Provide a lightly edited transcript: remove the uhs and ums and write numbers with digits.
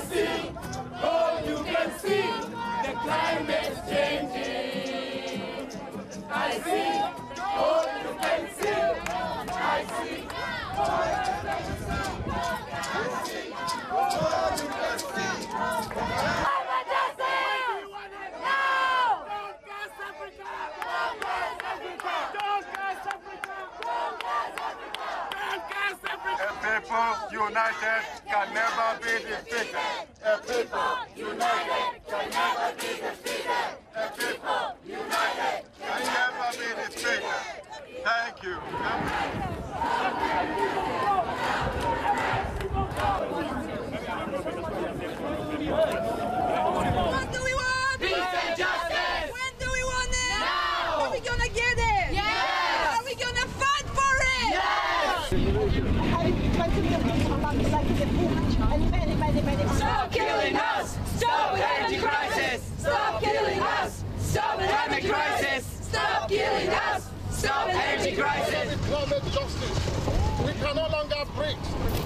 see, oh you can see, the climate's changing. I see, oh you can see, I see, oh you can see, I see, oh you can see. Climate justice! Now! Don't gas Africa! Don't gas Africa! Don't gas Africa! Don't gas Africa! Don't gas Africa! A people united can never be defeated. A people united can never be defeated. A people united can never be defeated. Thank you. What do we want? Peace and justice! When do we want it? Now! Are we gonna get it? Yes! Are we gonna fight for it? Yes! Stop killing us! Stop the energy crisis! Stop killing us! Stop the climate crisis! Stop killing us! Stop the energy crisis! Climate justice. We can no longer breathe.